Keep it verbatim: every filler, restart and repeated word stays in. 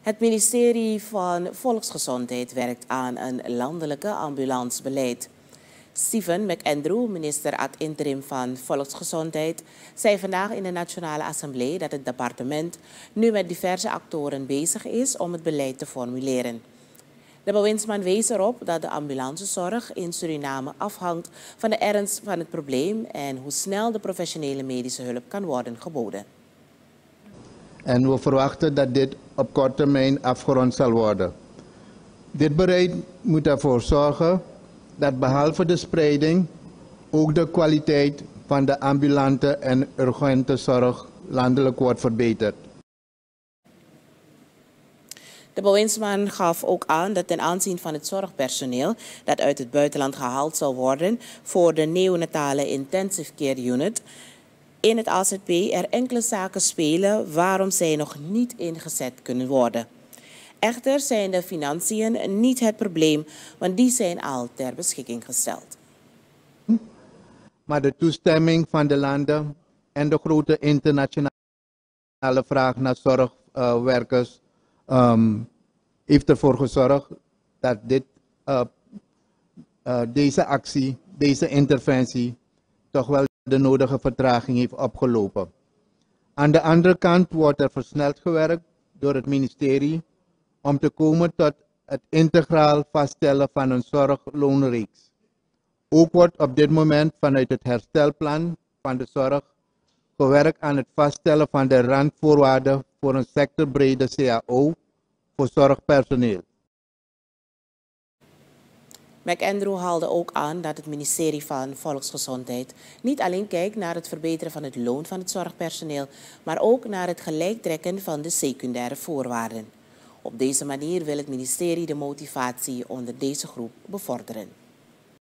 Het ministerie van Volksgezondheid werkt aan een landelijke ambulancebeleid. Stephen McAndrew, minister ad interim van Volksgezondheid, zei vandaag in de Nationale Assemblée dat het departement nu met diverse actoren bezig is om het beleid te formuleren. De bewindsman wees erop dat de ambulancezorg in Suriname afhangt van de ernst van het probleem en hoe snel de professionele medische hulp kan worden geboden. En we verwachten dat dit op korte termijn afgerond zal worden. Dit beleid moet ervoor zorgen dat behalve de spreiding ook de kwaliteit van de ambulante en urgente zorg landelijk wordt verbeterd. De bewindsman gaf ook aan dat ten aanzien van het zorgpersoneel dat uit het buitenland gehaald zal worden voor de neonatale intensive care unit in het A Z P er enkele zaken spelen waarom zij nog niet ingezet kunnen worden. Echter zijn de financiën niet het probleem, want die zijn al ter beschikking gesteld. Maar de toestemming van de landen en de grote internationale vraag naar zorgwerkers uh, um, heeft ervoor gezorgd dat dit, uh, uh, deze actie, deze interventie toch wel de nodige vertraging heeft opgelopen. Aan de andere kant wordt er versneld gewerkt door het ministerie om te komen tot het integraal vaststellen van een zorgloonreeks. Ook wordt op dit moment vanuit het herstelplan van de zorg gewerkt aan het vaststellen van de randvoorwaarden voor een sectorbrede C A O voor zorgpersoneel. McAndrew haalde ook aan dat het ministerie van Volksgezondheid niet alleen kijkt naar het verbeteren van het loon van het zorgpersoneel, maar ook naar het gelijktrekken van de secundaire voorwaarden. Op deze manier wil het ministerie de motivatie onder deze groep bevorderen.